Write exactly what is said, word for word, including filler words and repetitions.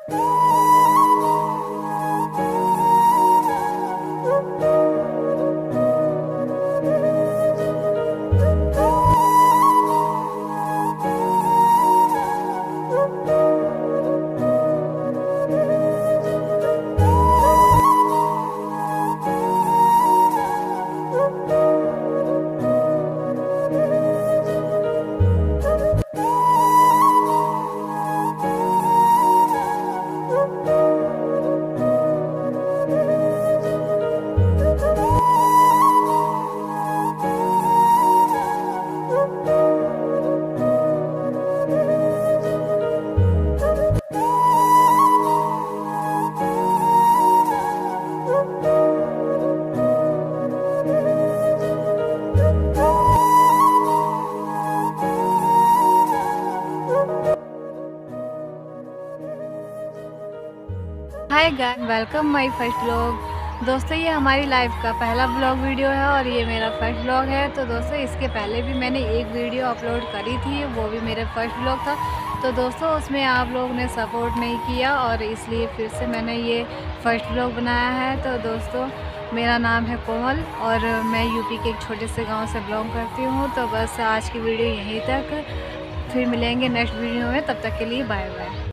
Hi guys, welcome my first vlog. दोस्तों ये हमारी लाइफ का पहला व्लॉग वीडियो है और ये मेरा फर्स्ट व्लॉग है। तो दोस्तों इसके पहले भी मैंने एक वीडियो अपलोड करी थी, वो भी मेरा फर्स्ट व्लॉग था। तो दोस्तों उसमें आप लोगों ने सपोर्ट नहीं किया और इसलिए फिर से मैंने ये फर्स्ट व्लॉग बनाया है। तो दोस्तों मेरा नाम है कोमल और मैं यूपी के एक छोटे से गाँव से बिलोंग करती हूँ। तो बस आज की वीडियो यहीं तक, फिर मिलेंगे नेक्स्ट वीडियो में, तब तक के लिए बाय बाय।